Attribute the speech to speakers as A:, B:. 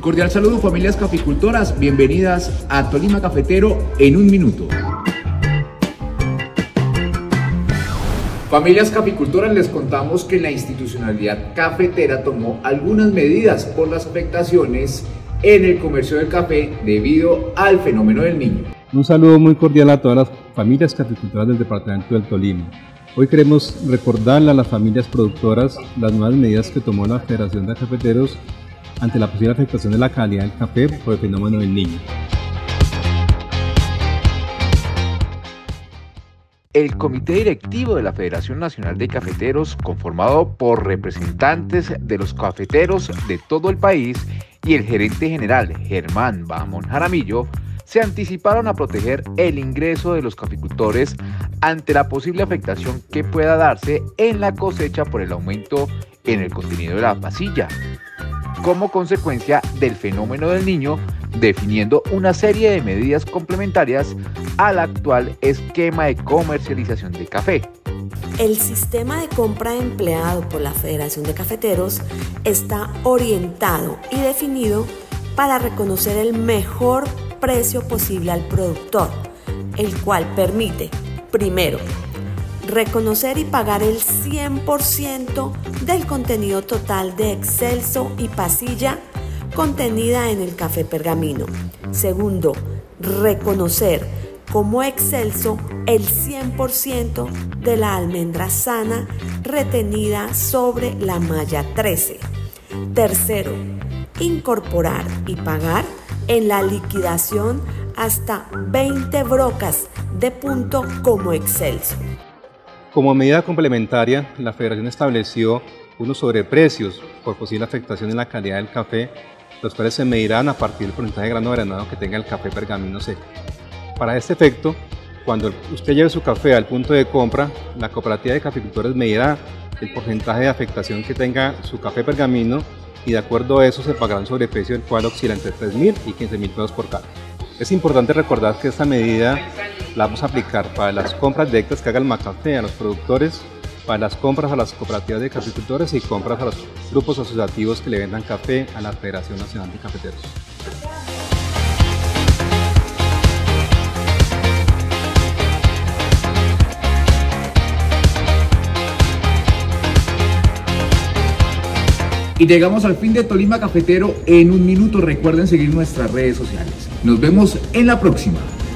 A: Cordial saludo, familias caficultoras, bienvenidas a Tolima Cafetero en un minuto. Familias caficultoras, les contamos que la institucionalidad cafetera tomó algunas medidas por las afectaciones en el comercio del café debido al fenómeno del Niño.
B: Un saludo muy cordial a todas las familias caficultoras del departamento del Tolima. Hoy queremos recordarle a las familias productoras las nuevas medidas que tomó la Federación de Cafeteros ante la posible afectación de la calidad del café por el fenómeno del Niño.
C: El Comité Directivo de la Federación Nacional de Cafeteros, conformado por representantes de los cafeteros de todo el país y el gerente general Germán Bamón Jaramillo, se anticiparon a proteger el ingreso de los caficultores ante la posible afectación que pueda darse en la cosecha por el aumento en el contenido de la pasilla, como consecuencia del fenómeno del Niño, definiendo una serie de medidas complementarias al actual esquema de comercialización de café.
D: El sistema de compra empleado por la Federación de Cafeteros está orientado y definido para reconocer el mejor precio posible al productor, el cual permite, primero, reconocer y pagar el 100% del contenido total de excelso y pasilla contenida en el café pergamino. Segundo, reconocer como excelso el 100% de la almendra sana retenida sobre la malla 13. Tercero, incorporar y pagar en la liquidación hasta 20 brocas de punto como excelso.
B: Como medida complementaria, la Federación estableció unos sobreprecios por posible afectación en la calidad del café, los cuales se medirán a partir del porcentaje de grano granado que tenga el café pergamino seco. Para este efecto, cuando usted lleve su café al punto de compra, la cooperativa de caficultores medirá el porcentaje de afectación que tenga su café pergamino y de acuerdo a eso se pagará un sobreprecio el cual oscila entre 3.000 y 15.000 pesos por carga. Es importante recordar que esta medida la vamos a aplicar para las compras directas que haga el Macafé a los productores, para las compras a las cooperativas de caficultores y compras a los grupos asociativos que le vendan café a la Federación Nacional de Cafeteros.
A: Y llegamos al fin de Tolima Cafetero en un minuto. Recuerden seguir nuestras redes sociales. Nos vemos en la próxima.